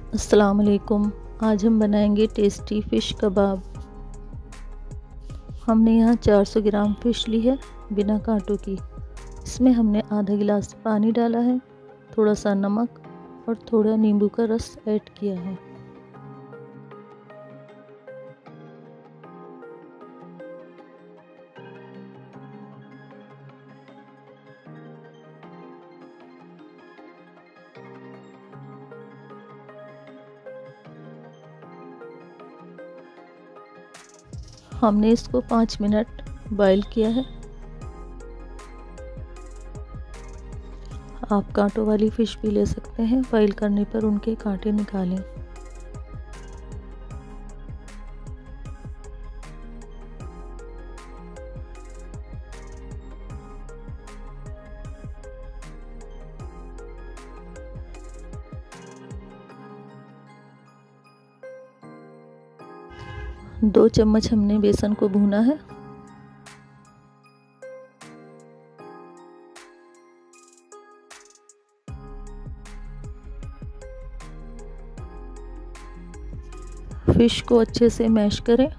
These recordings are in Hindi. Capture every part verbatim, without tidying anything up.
अस्सलाम वालेकुम। आज हम बनाएंगे टेस्टी फ़िश कबाब। हमने यहाँ चार सौ ग्राम फ़िश ली है बिना कांटों की। इसमें हमने आधा गिलास पानी डाला है, थोड़ा सा नमक और थोड़ा नींबू का रस ऐड किया है। हमने इसको पाँच मिनट बॉईल किया है। आप कांटों वाली फ़िश भी ले सकते हैं, बॉईल करने पर उनके कांटे निकालें। दो चम्मच हमने बेसन को भूना है। फिश को अच्छे से मैश करें।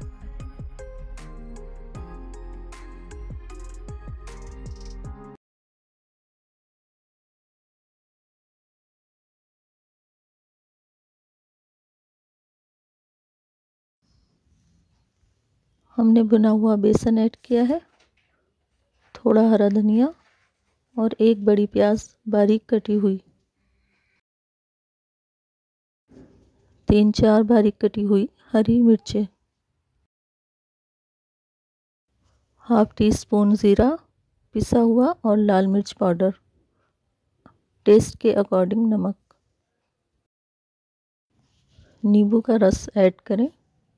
हमने भुना हुआ बेसन ऐड किया है, थोड़ा हरा धनिया और एक बड़ी प्याज बारीक कटी हुई, तीन चार बारीक कटी हुई हरी मिर्चें, हाफ टी स्पून ज़ीरा पिसा हुआ और लाल मिर्च पाउडर, टेस्ट के अकॉर्डिंग नमक, नींबू का रस ऐड करें।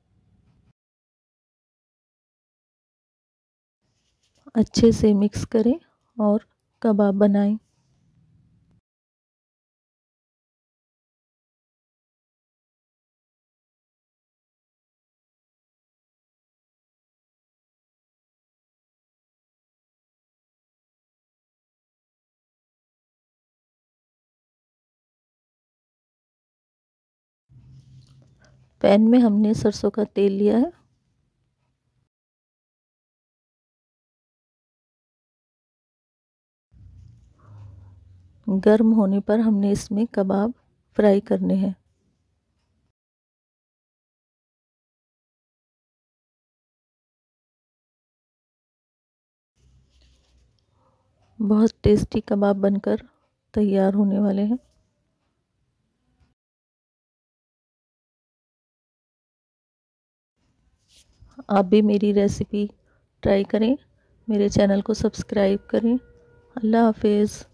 अच्छे से मिक्स करें और कबाब बनाएं। पैन में हमने सरसों का तेल लिया है। गर्म होने पर हमने इसमें कबाब फ्राई करने हैं। बहुत टेस्टी कबाब बनकर तैयार होने वाले हैं। आप भी मेरी रेसिपी ट्राई करें, मेरे चैनल को सब्सक्राइब करें। अल्लाह हाफिज़।